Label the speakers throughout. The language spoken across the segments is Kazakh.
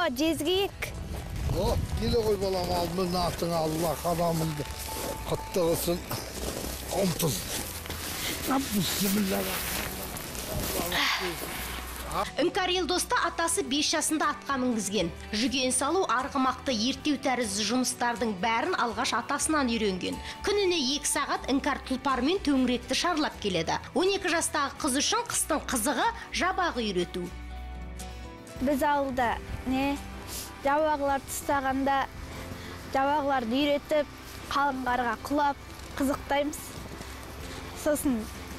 Speaker 1: жезгейік.
Speaker 2: Келе қой балам, ал мін атың Allah қадамыңды құтты қылсын. Ұмтыз.
Speaker 3: Іңкәр Елдосты атасы 5 жасында атқа мінгізген. Жүген салу, арғымақты ертеу тәрізді жұмыстардың бәрін алғаш атасынан үйренген. Күніне 2 сағат Іңкәр тұлпармен төңіректі шарлап келеді. 12 жастағы қыз үшін қыстың қызығы жабағы үйрету.
Speaker 1: Біз ауылда жабағылар тұстағанда жабағыларды үйретіп, қалың қарға құлап қызықтаймыз. Сосын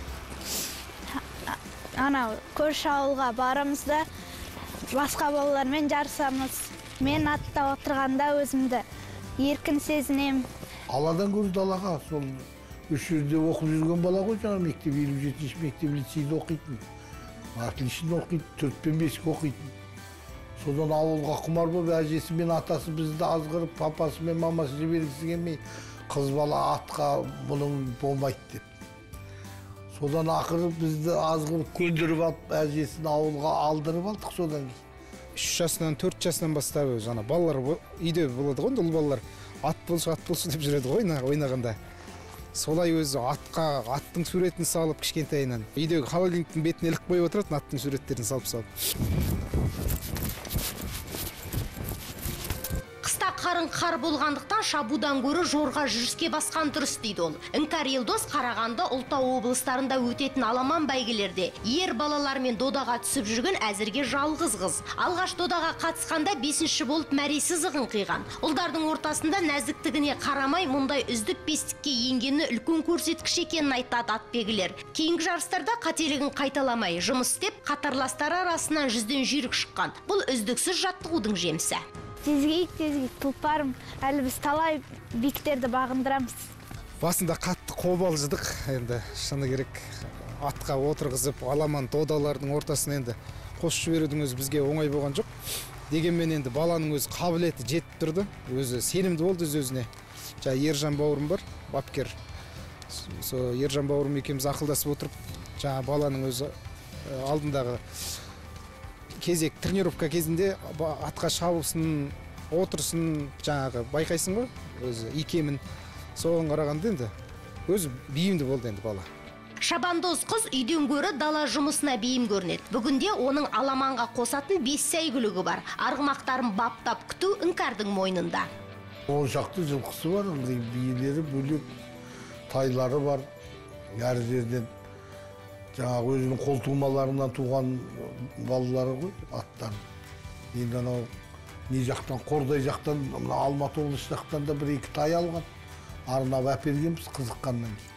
Speaker 1: көрші ауылға барамыз да басқа балалармен жарысамыз. Мен атта отырғанда өзімді еркін сезінем.
Speaker 2: Аладан көрді далаға, сол 3 жерде оқып жүрген бала ғой, жаңа мектеп 57 мектеп лицейде оқитын. Отлично оқиды, 4-5 оқитын. Содан ауылға құмар болып, әжесі мен атасы бізді азғырып, папасы мен мамасы жібергісі келмей, қыз бала атқа бұның болмайды деп. Содан ақыры бізді азғырып көндіріп алып, әжесін ауылға алдырып алдық содан кейін.
Speaker 4: 3 жасынан 4 жасынан бастап жаңа балалар үйде болады ғой, ұл балалар ат болшы деп жүреді ғой ойнағанда. Солай өзі аттың суретін салып кішкентайынан. Үйдегі холодильниктің бетіне іліп қойып отыратын аттың суреттерін салып.
Speaker 3: Қарын қар болғандықтан шабудан көрі жорға жүріске басқан дұрыс дейді ол. Іңкәр Елдос Қарағанды, Ұлытау облыстарында өтетін аламан бәйгелерде ер балалармен додаға түсіп жүрген әзірге жалғыз қыз. Алғаш додаға қатысқанда 5-ші болып мәресі зығын қиған. Ұлдардың ортасында нәзіктігіне қарамай мұндай үздік 5-ке енгені үлкен көрсеткіш екенін айтады атбегілер. Кейінгі жарыстарда қателігін қайталамай жұмыс істеп, қатарластары арасынан 100-ден жүйрік шыққан. Бұл үздіксіз жаттығудың жемісі.
Speaker 1: Жезгейік, тұлпарым, әлі біз талай биіктерді бағындырамыз.
Speaker 4: Басында қатты қобалжыдық, енді шыны керек атқа отырғызып, аламан додалардың ортасына енді қосып жіберудің өзі бізге оңай болған жоқ. Дегенмен енді баланың өзі қабілеті жетіп тұрды, өзі сенімді болды өзіне. Ержан бауырым бар, бапкер. Ержан бауырым екеуміз ақылдасып отырып, баланың өзі алдындағы кезек тренировка кезінде атқа шабылсын, отырсын, байқайсың ғой, өзі икемін. Соған қарағанда енді өзі бейімді болды енді бала.
Speaker 3: Шабандоз қыз үйден гөрі дала жұмысына бейім көрінеді. Бүгінде оның аламанға қосатын 5 сәйгүлігі бар. Арғымақтарын баптап күту Іңкәрдің мойнында.
Speaker 2: 10 шақты жылқысы бар, биелері бөлек, тайлары бар, әр жерден. Жаңағы өзінің қолтумаларынан туған балалары ғой, аттан. Енді анау не жақтан, Қордай жақтан, Алматы облысы жақтан да 1-2 тай алған. Арнап әпергенбіз қызыққаннан кейін.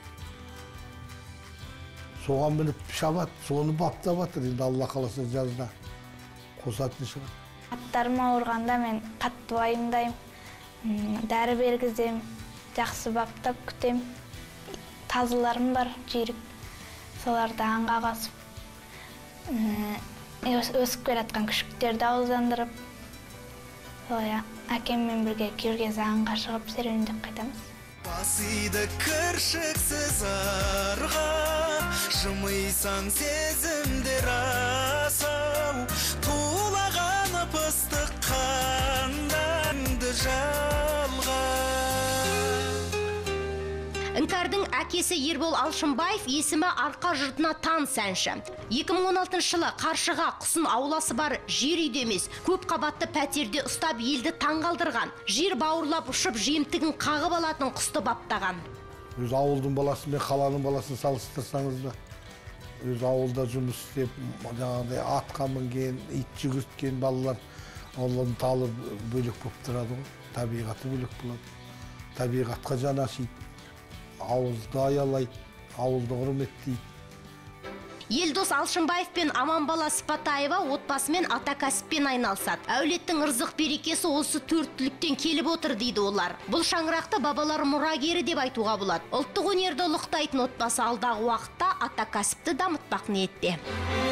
Speaker 2: Соған мініп шабат, соны баптап жатыр. Енді Алла қаласа жазда қосатын шығар.
Speaker 1: Аттарым ауырғанда мен қатты уайымдаймын. Дәрі бергізем, жақсы баптап күтем. Тазыларым бар, жүйрік. Соларды аңға қасып, өсіп келатқан күшіктерді ауыздандырып, әкеммен бірге Киргиз аңға шығып серуендеп қайтамыз.
Speaker 5: Басиды кіршіксіз арға, жымайсаң сезімдер асау, тулағаны пыстық қанданды жалға.
Speaker 3: Іңкәрдің әкесі Ербол Алшынбаев есімі арқа жұртына таныс әнші. 2016 жылы Қаршыға құсын ауласы бар жер үйде емес, көп қабатты пәтерде ұстап елді таңғалдырған. Жер бауырлап ұшып жемтігін қағып алатын құсты баптаған.
Speaker 2: Өз ауылдың баласы мен қаланың баласын салыстырсаңыз да, өз ауылда жұмыс істеп, атқа мінген, ит жүгірткен балалар, олардың талы бөлек болып тұрады ғой, табиғаты бөлек болады. Табиғатқа жанашиды. Ауылды аялайды, ауылды құрметтейді.
Speaker 3: Елдос Алшынбаев пен Аманбала Сыпатаева отбасымен ата кәсіппен айналысады. Әулеттің ырзық берекесі осы 4 түліктен келіп отыр дейді олар. Бұл шаңырақты бабалар мұрагері деп айтуға болады. Ұлттық өнерді ұлықтайтын отбасы алдағы уақытта ата кәсіпті дамытпақ ниетте.